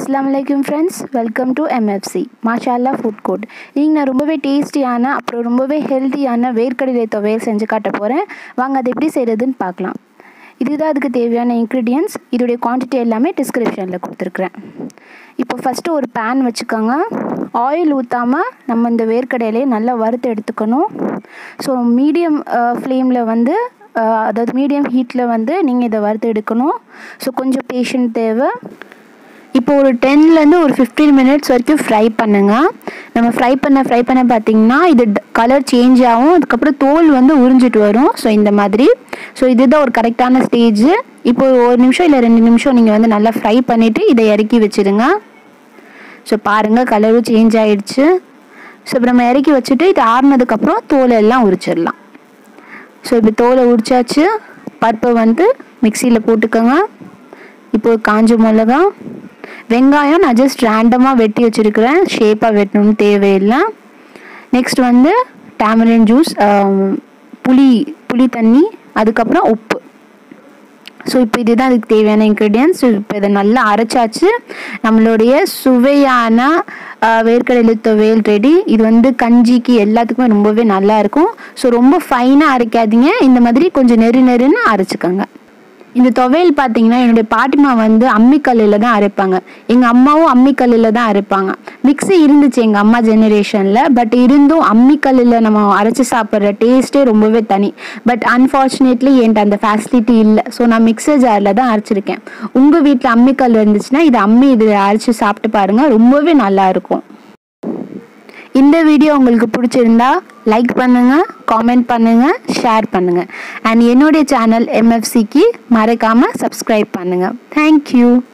Assalamualaikum friends, welcome to MFC மாஷாஅல்லாஹ் food court. இன்னைக்கு நான் ரொம்பவே டேஸ்டியான அப்புறம் ரொம்பவே ஹெல்த்தியான வேர்க்கடலை துவையல் செஞ்சு காட்ட போகிறேன். வாங்க அதை எப்படி செய்கிறதுன்னு பார்க்கலாம். இதுதான் அதுக்கு தேவையான இன்க்ரீடியன்ட்ஸ். இதோடைய குவான்டிட்டி எல்லாமே டிஸ்கிரிப்ஷனில் கொடுத்துருக்குறேன். இப்போ ஃபஸ்ட்டு ஒரு பேன் வச்சுக்கோங்க. ஆயில் ஊற்றாமல் நம்ம இந்த வேர்க்கடலையை நல்லா வறுத்து எடுத்துக்கணும். ஸோ மீடியம் ஃப்ளேமில் வந்து அதாவது மீடியம் ஹீட்டில் வந்து நீங்கள் இதை வறுத்து எடுக்கணும். ஸோ கொஞ்சம் பேஷண்ட் தேவை. இப்போ ஒரு 10லேருந்து ஒரு 15 மினிட்ஸ் வரைக்கும் ஃப்ரை பண்ணுங்கள். நம்ம ஃப்ரை பண்ண பார்த்திங்கன்னா இது கலர் சேஞ்ச் ஆகும். அதுக்கப்புறம் தோல் வந்து உறிஞ்சிட்டு வரும். ஸோ இந்த மாதிரி. ஸோ இதுதான் ஒரு கரெக்டான ஸ்டேஜ். இப்போ ஒரு நிமிஷம் இல்லை 2 நிமிஷம் நீங்கள் வந்து நல்லா ஃப்ரை பண்ணிவிட்டு இதை இறக்கி வச்சுடுங்க. ஸோ பாருங்கள் கலரும் சேஞ்ச் ஆகிடுச்சு. ஸோ இப்போ நம்ம இறக்கி வச்சுட்டு இது ஆறுனதுக்கப்புறம் தோலை எல்லாம் உரிச்சிடலாம். ஸோ இப்போ தோலை உரிச்சாச்சு. பருப்பை வந்து மிக்சியில் போட்டுக்கோங்க. இப்போது காஞ்ச மிளகா, வெங்காயம் நான் ஜஸ்ட் ரேண்டமாக வெட்டி வச்சுருக்கிறேன், ஷேப்பாக வெட்டணும்னு தேவையில்லை. நெக்ஸ்ட் வந்து டேமரின் ஜூஸ், புளி தண்ணி, அதுக்கப்புறம் உப்பு. ஸோ இப்போ இதுதான் அதுக்கு தேவையான இன்க்ரீடியன்ட்ஸ். இப்போ இதை நல்லா அரைச்சாச்சு. நம்மளுடைய சுவையான வேர்க்கடலை துவையல் ரெடி. இது வந்து கஞ்சிக்கு எல்லாத்துக்குமே ரொம்பவே நல்லாயிருக்கும். ஸோ ரொம்ப ஃபைனாக அரைக்காதீங்க, இந்த மாதிரி கொஞ்சம் நெருன்னு அரைச்சிக்கோங்க. இந்த துவையல் பார்த்தீங்கன்னா என்னுடைய பாட்டிமா வந்து அம்மிக்கல்லில் தான் அரைப்பாங்க. எங்கள் அம்மாவும் அம்மிக்கல்லில் தான் அரைப்பாங்க. மிக்ஸி இருந்துச்சு எங்கள் அம்மா ஜெனரேஷனில். பட் இருந்தும் அம்மிக்கல்லில் நம்ம அரைச்சி சாப்பிட்ற டேஸ்ட்டே ரொம்பவே தனி. பட் அன்ஃபார்ச்சுனேட்லி என்கிட்ட அந்த ஃபேசிலிட்டி இல்லை. ஸோ நான் மிக்சர் ஜாரில் தான் அரைச்சிருக்கேன். உங்கள் வீட்டில் அம்மிக்கல் இருந்துச்சுன்னா இதில் அரைச்சி சாப்பிட்டு பாருங்கள், ரொம்பவே நல்லாயிருக்கும். இந்த வீடியோ உங்களுக்கு பிடிச்சிருந்தா லைக் பண்ணுங்கள், காமெண்ட் பண்ணுங்கள், ஷேர் பண்ணுங்கள். அண்ட் என்னுடைய சேனல் MFCக்கு மறக்காமல் சப்ஸ்கிரைப் பண்ணுங்கள். தேங்க்யூ.